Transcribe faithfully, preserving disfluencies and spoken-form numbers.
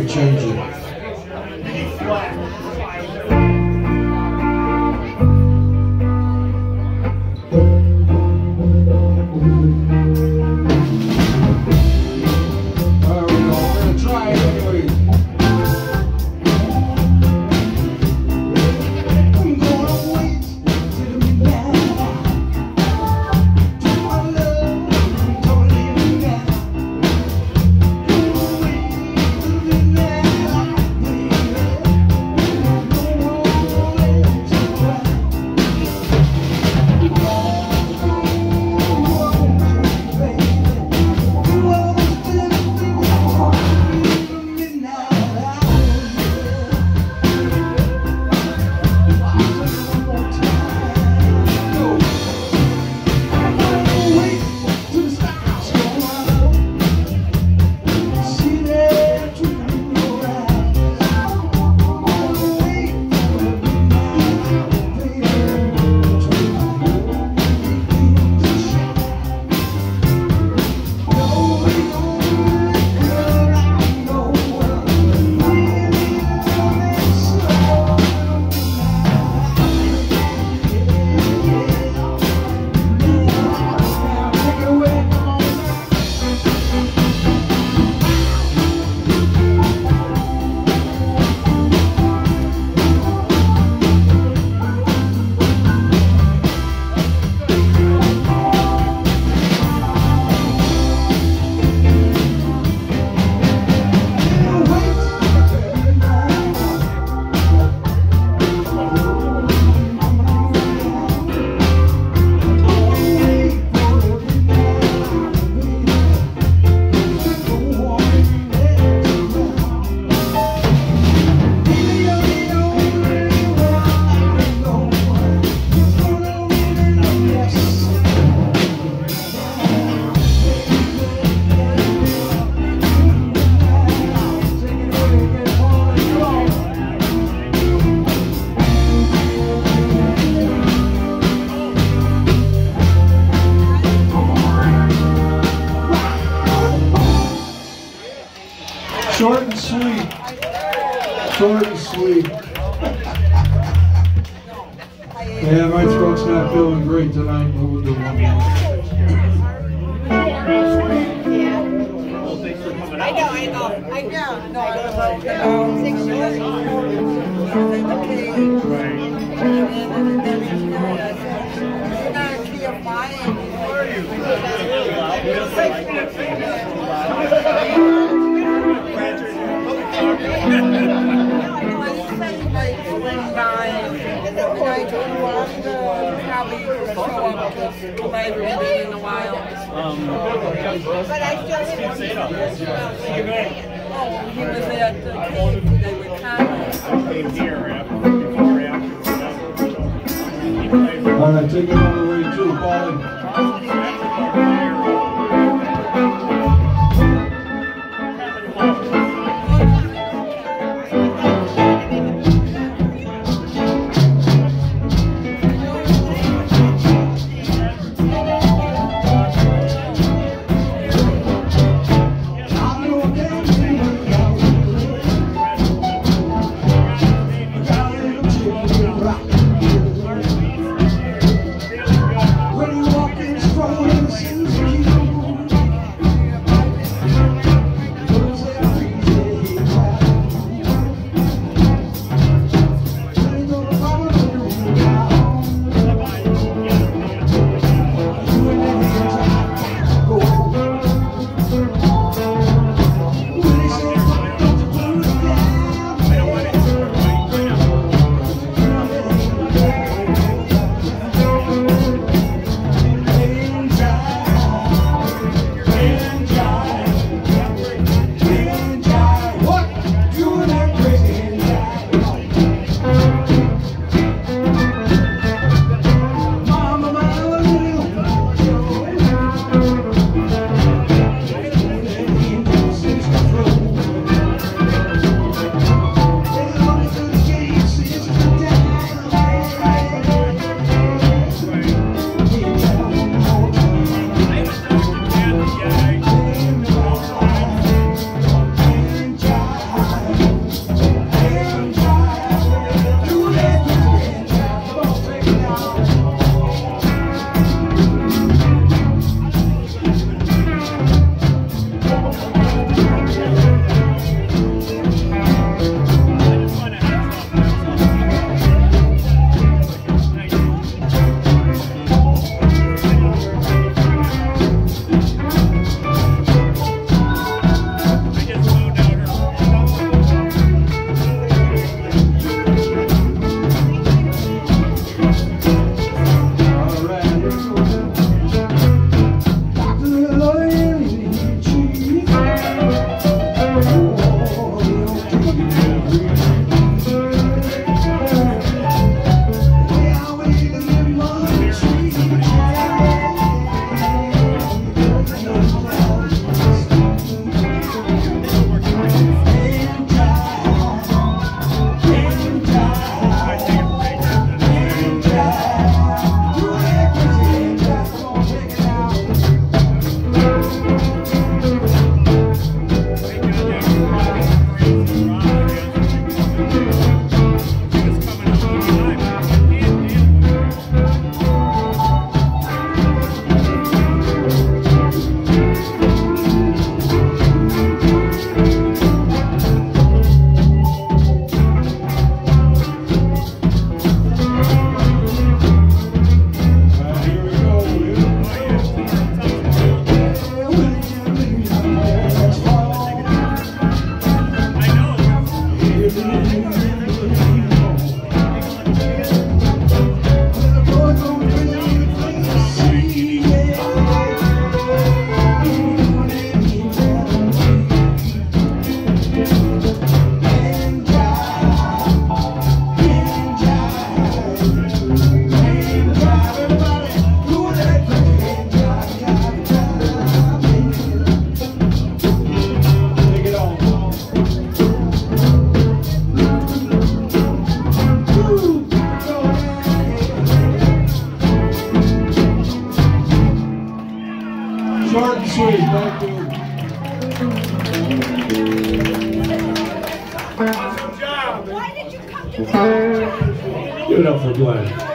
can change it. Short and sweet. Short and sweet. Yeah, my throat's not feeling great tonight, but we'll do one more. I know, I know, I know. No, I don't know. Six years. Okay. You're not a G F Y. Where are you? In a while. Um, but I still didn't Oh, he was at the cave. They were kind came here after, before, after. All right, take it all the way too, Paul. When you walk Short and sweet, thank you. Why did you come to Give it up for Glenn.